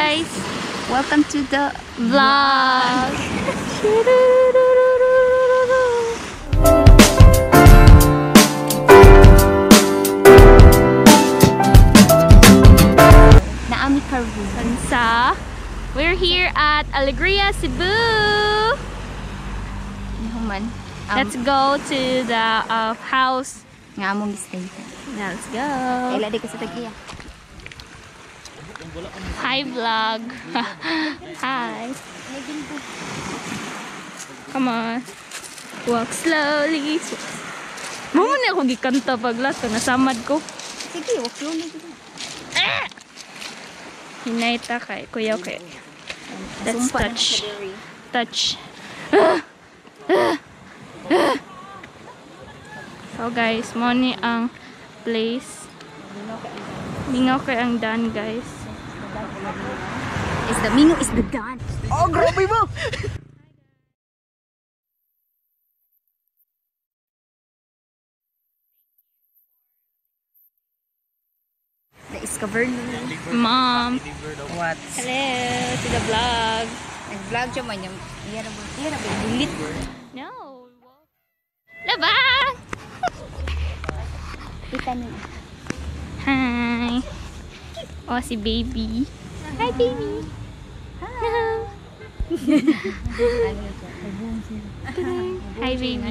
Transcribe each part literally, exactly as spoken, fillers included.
guys! Welcome to the vlog! Naami Karunsa. We're here at Alegria, Cebu! Um, Let's go to the uh, house. Nga among stay. Yeah, let's go. Ila di ka sa tagiya. Hi vlog. Hi. Come on. Walk slowly. Mo na ako gikanta paglas na nasamad ko. Sige, walk slowly. Ah! Hinaita kay kuya kay. Let's touch. Touch. Ah! Ah! Ah! So guys, mo ni ang place. Mingaw kay ang dan guys. Is the mingaw is the dan. Oh, grabe mo. Na-discover na. Mom. What? Hello to the vlog. Nag-vlog siya man yung iya na ba? Iya na ba? Delete. No. Labang! Kita niyo. Hi. Oh, si baby. Hi, baby. Hi. Hi, baby.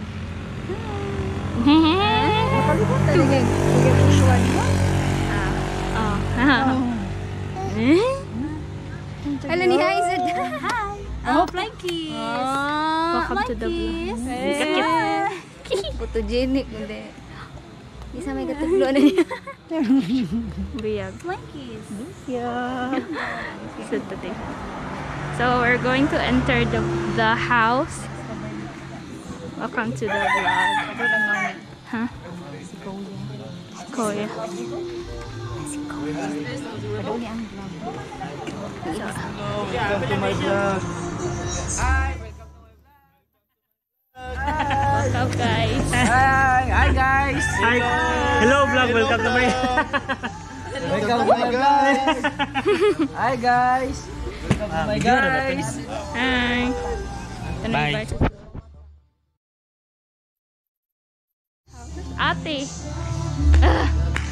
Hello, ni Hi. Hi. Oh, flying kiss. Welcome to the vlog. Photogenic ulit. Isa may kataglo na niya. Biyag. Monkeys. Yeah. So today. So we're going to enter the the house. Welcome to the vlog. Huh? Si Kuya. Si Kuya. Si Kuya. Paduli ang vlog. Welcome to my vlog. Hi. Welcome guys. Hi, hi guys. Hi. Hello vlog, welcome to my Welcome to my guys. Hi guys. Welcome to my guys. Hi. Bye. Ate. Uh.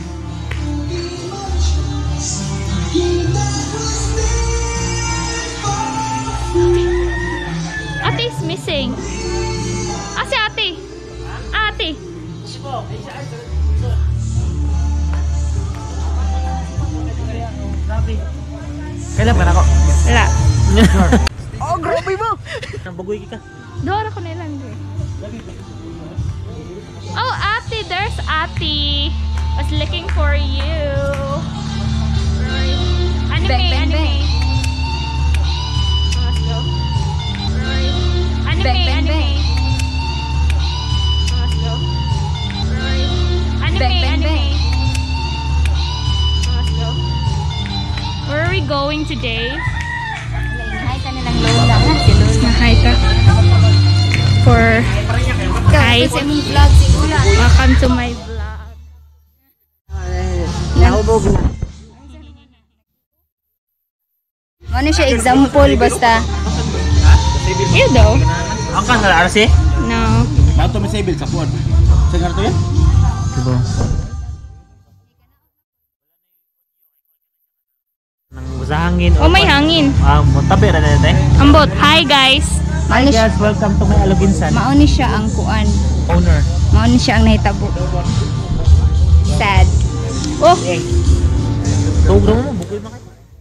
Ate is missing. Ase ate. Ate. Kailan ka na ako? Wala. Oh, grabe mo! Bagoy ka. Doon ako nilang eh. Oh, ate. There's ate. Was looking for you. Anime, Bang, bang, anime. bang. Let's go. Anime, Bang, bang, anime. bang. Let's go. Anime, Bang, bang, anime. bang. Let's go. Where are we going today? Hi ka nilang lola nga, si lola. Hi ka. For hi. Kasi mong vlog si lola. Welcome to my vlog. Nahubog na. Ano siya example basta. You daw? Ang kan sa R C? No. Bato may sabil sa pod. Sa garto yan? Diba? Nang sa hangin. Oh, may hangin. Ah, mo tabi ra dete. Ambot. Hi guys. Hi Ano siya? guys, welcome to my Aluginsan. Mauni siya ang kuan. Owner. Mauni siya ang nahitabo. Sad. Oh, Tugro mo, bukoy mo kay.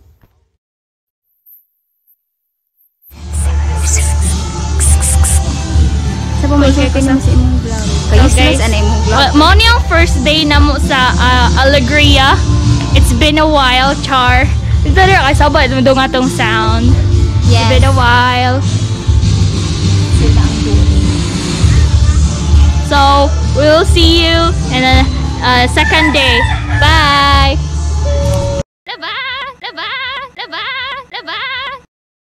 Sa pa may share ka naman sa imong vlog. Kayo Okay. sis, ano imong vlog? well, mo ni ang first day na mo sa uh, Alegria. It's been a while, Char. Ito rin kay sabay mo nga tong sound. It's Yes. been a while. Sila ang dulo. So, we'll see you in a uh, second day. Bye. Labang, labang, labang, labang.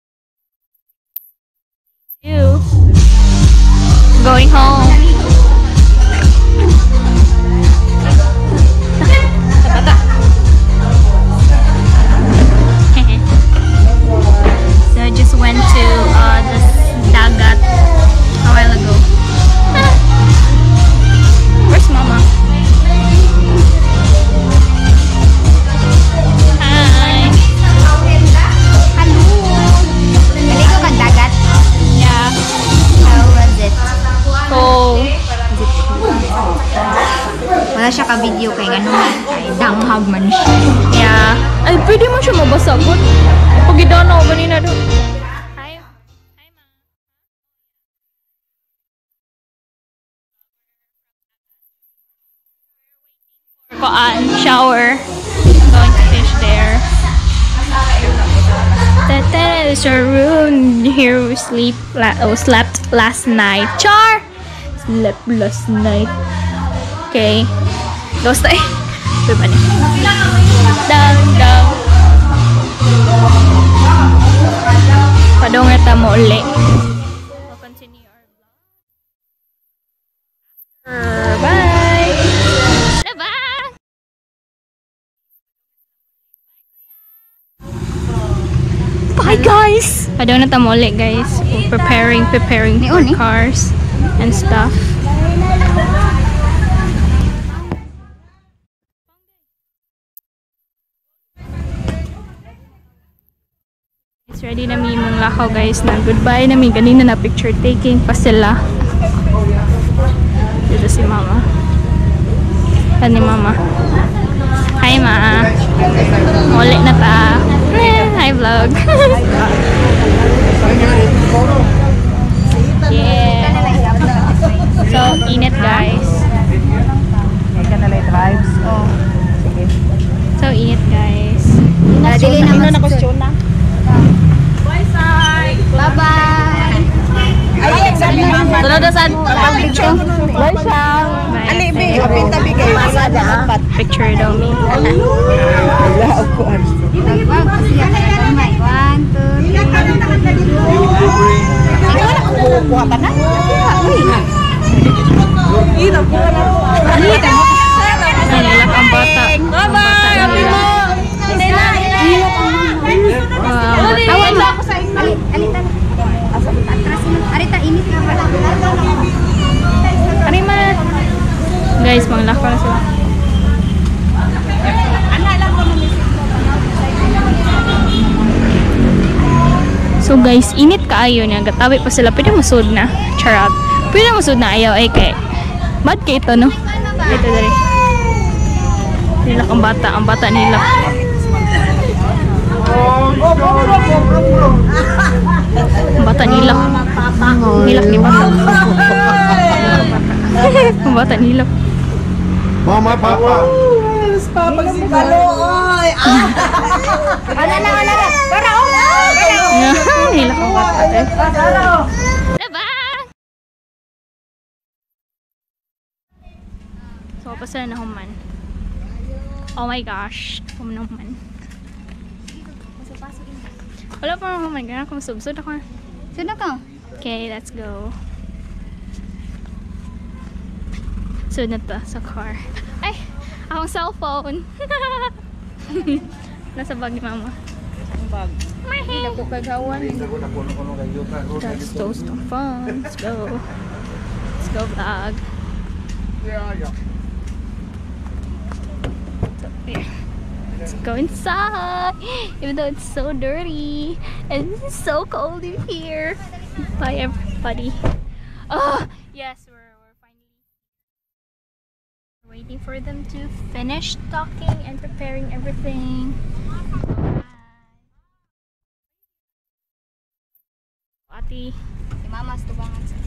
You going home. Bata. kay ganuhan. Ay, danghag man siya. Yeah. Ay, pwede mo siya mabasa po. Pag idanaw ganina doon. Hi. Hi, ma. Koan, shower. Going to fish there. That is our room. Here we sleep. La oh, slept last night. Char! Slept last night. Okay. Ghost tayo. Wait pa niya. Down, down. Padong reta mo uli. We'll continue our vlog. Bye! Bye! Bye guys! Padong reta mo uli guys. We're preparing, preparing for cars and stuff. It's ready na mi mong lakaw guys na goodbye na mi ganina na picture taking pa sila. Dito si mama. Yan ni mama. Hi ma. Muli na ta. Hi vlog. Yeah. So init guys. So init guys. Dili na na question na. Bye-bye. Ay, sabi mama. Sunod na saan? Picture. Wala siya. Ali, be, apin tabi kayo. Masada, apat. Picture daw me. Wala, of course. Wag, kasi yan na gamay. One, two, three. Ikaw na kukuha ka na? Uy. Ito, kuha na. Alita. Nilak ang bata. Bye-bye! Happy mo! Tawag mo ako sa inyo. Alita. Atras mo. Arita, init na pala. Arima! Guys, manglak pa na sila. So guys, init kaayo niya. Gatabi pa sila. Pwede masud na. Charot. Pwede masud na ayaw ay kay. Bad kay ito, no? Ito dali. Nilak ang bata. Ang bata nilak. Ang bata nilak. Nilak ni bata. Ang bata nilak. Mama, papa. Papa si Baloy. Ano na, ano na. Para, oh. Nilak ang bata. Diba? So, pasal na human. Oh my gosh. Human. Wala pa naman human. Ganyan kung subsud ako. Sino ka? Okay, let's go. Sunod na to sa car. Ay! Akong cellphone. Nasa bag ni mama. Bag. Mahi! Ako kagawan. Let's toast on fun. Let's go. Let's go vlog. So, yeah. Let's go inside. Even though it's so dirty and it's so cold in here. Bye everybody. Oh yes, we're we're finally waiting for them to finish talking and preparing everything. Bye. Ati. Si Mama, tubangan sa.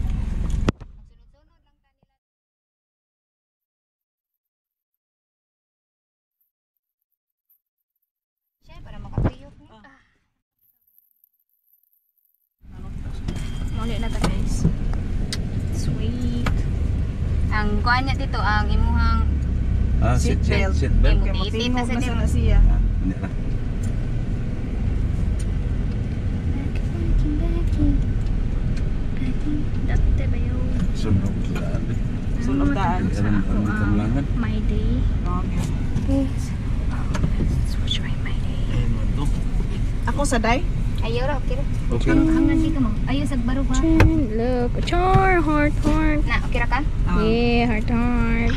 Siya, para makatuyok niya. Muli na ta guys. Sweet. Ang kuan niya dito, ang imuhang Ah, Seat belt. Seat belt. Kaya mo- Itit Itit na na sa sa dito. siya. Hindi na. Dati ba yun? Sunog lang. Sunog daan. Alam Ako ang ang kamlangan. My Day. Okay. Let's watch my My Day. Ako sa day? ayaw ra, okay ra. Okay. Ang hangan di ka mo. Ayaw sa baro ba? Look, char, heart, heart. Na, okay ra ka? Yeah, heart, heart.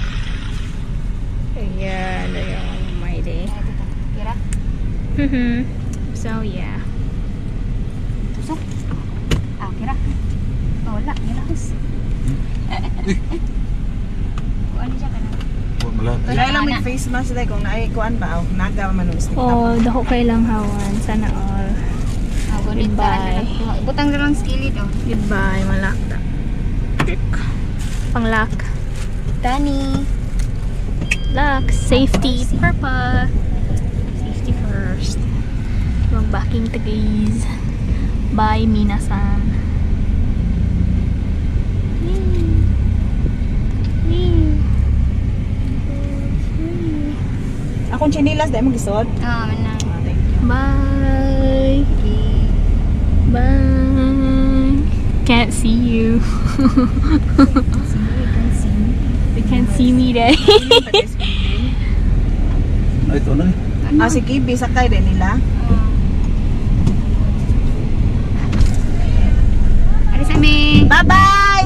Ayan, ayan, My Day. Okay ra? Mhm. So yeah. Tusok. Ah, okay ra. Oh, wala, nilahos. Kuan siya ka na. Huwag malaki. Kaya lang may face mask dahil kung naikuan ba, oh, naga man ng stick Oh, dako kay lang hawan. Sana all. Goodbye. Butang na lang skillet oh. Goodbye, malakta. Panglak. Tani. Lock. Safety. Purpose. Safety first. Mag-backing to guys. Bye, minasan. Akong chinilas dahil mo gisod. Ah, man na. Ah, thank you. Bye. Bye. Can't see you. They can't see me there. Ay, ito na. Ah, si Kibi, sakay din nila. Ari sa amin. Bye-bye!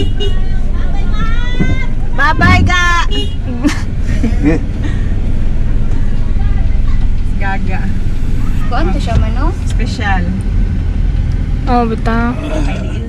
Bye-bye, ga! Gaga. Kuan to siya man no? Special. Oh, bita. Ay, di